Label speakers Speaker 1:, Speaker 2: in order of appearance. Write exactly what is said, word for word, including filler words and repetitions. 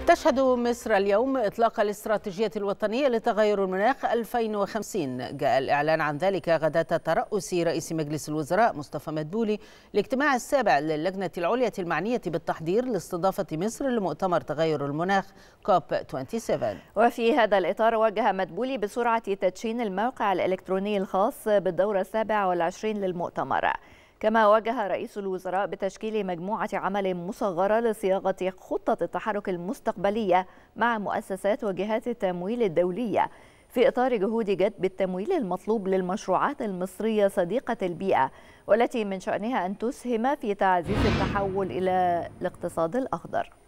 Speaker 1: تشهد مصر اليوم إطلاق الاستراتيجية الوطنية لتغير المناخ ألفين وخمسين. جاء الإعلان عن ذلك غداة ترأس رئيس مجلس الوزراء مصطفى مدبولي لاجتماع السابع للجنة العليا المعنية بالتحضير لاستضافة مصر لمؤتمر تغير المناخ كوب سبعة وعشرين.
Speaker 2: وفي هذا الإطار وجه مدبولي بسرعة تدشين الموقع الإلكتروني الخاص بالدورة السابعة والعشرين للمؤتمر. كما وجه رئيس الوزراء بتشكيل مجموعة عمل مصغرة لصياغة خطة التحرك المستقبلية مع مؤسسات وجهات التمويل الدولية في إطار جهود جذب التمويل المطلوب للمشروعات المصرية صديقة البيئة، والتي من شأنها أن تسهم في تعزيز التحول إلى الاقتصاد الأخضر.